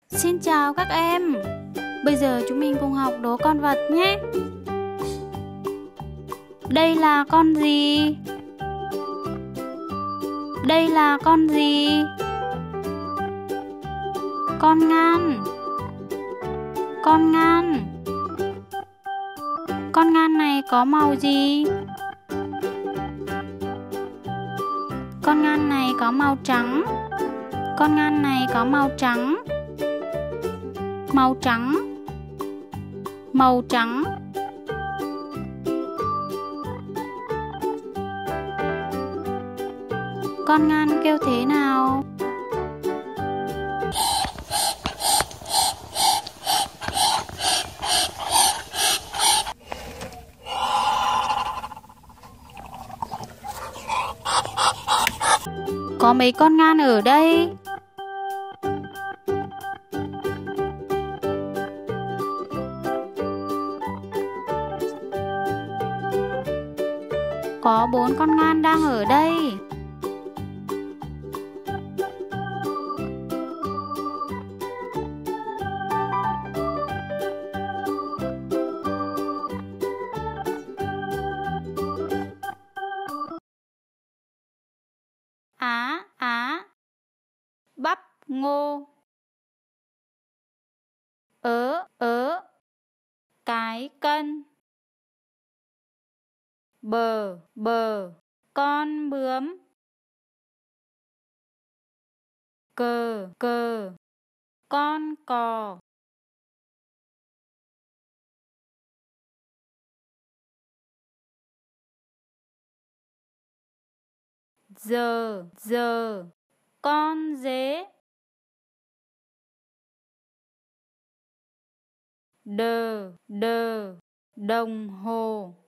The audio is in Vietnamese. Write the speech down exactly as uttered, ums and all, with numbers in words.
Xin chào các em. Bây giờ chúng mình cùng học đố con vật nhé. Đây là con gì? Đây là con gì? Con ngan. Con ngan. Con ngan này có màu gì? Con ngan này có màu trắng. Con ngan này có màu trắng. Màu trắng. Màu trắng. Con ngan kêu thế nào? Có mấy con ngan ở đây? Có bốn con ngan đang ở đây. Á á. Bắp ngô. Ớ ớ. Cái cân. Bờ bờ. Con bướm. Cờ cờ. Con cò. Giờ giờ. Con dế. Đờ đờ. Đồng hồ.